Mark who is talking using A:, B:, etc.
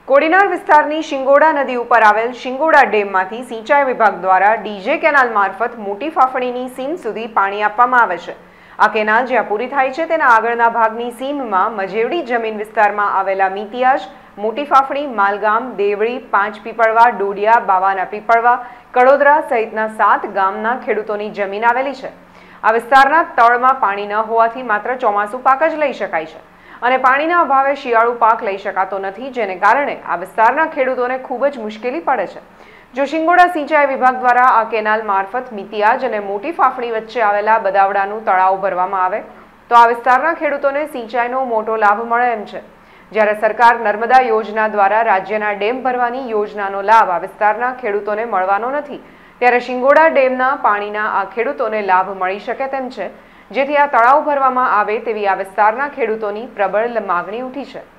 A: કોડીનાર વિસ્તારની શિંગોડા નદી ઉપર આવેલ શિંગોડા ડેમમાંથી સિંચાઈ વિભાગ દ્વારા ડીજે કેનાલ મારફત મોટી ફાફણીની સીમ સુધી પાણી આપવામાં આવે છે। આ કેનાલ જ્યાં પૂરી થાય છે તેના આગળના ભાગની સીમમાં મજેવડી જમીન વિસ્તારમાં આવેલા મિતિયાજ, મોટી ફાફણી, માલગામ, દેવળી, પાંચ પીપળવા, ડોડિયા, બાવાના પીપળવા, કડોદરા સહિતના 7 ગામના ખેડૂતોની જમીન આવેલી છે। આ વિસ્તારના તળમાં પાણી ન હોવાથી માત્ર ચોમાસુ પાક જ લઈ શકાય છે અને પાણીના અભાવે શિયાળુ પાક લઈ શકાતો નથી, જેને કારણે આ વિસ્તારના ખેડૂતોને ખૂબ જ મુશ્કેલી પડે છે। જો શિંગોડા સિંચાઈ વિભાગ દ્વારા આ કેનાલ મારફત મિતિયાજ અને મોટી ફાફણી વચ્ચે આવેલા બદાવડાનું તળાવ ભરવામાં આવે તો આ વિસ્તારના ખેડૂતોને સિંચાઈનો મોટો લાભ મળે એમ છે। જ્યારે સરકાર નર્મદા યોજના દ્વારા રાજ્યના ડેમ ભરવાની યોજનાનો લાભ આ વિસ્તારના ખેડૂતોને મળવાનો નથી, ત્યારે શિંગોડા ડેમના પાણીના આ ખેડૂતોને લાભ મળી શકે તેમ છે, જેથી આ તળાવ ભરવામાં આવે તેવી આ વિસ્તારના ખેડૂતોની પ્રબળ માંગણી ઉઠી છે।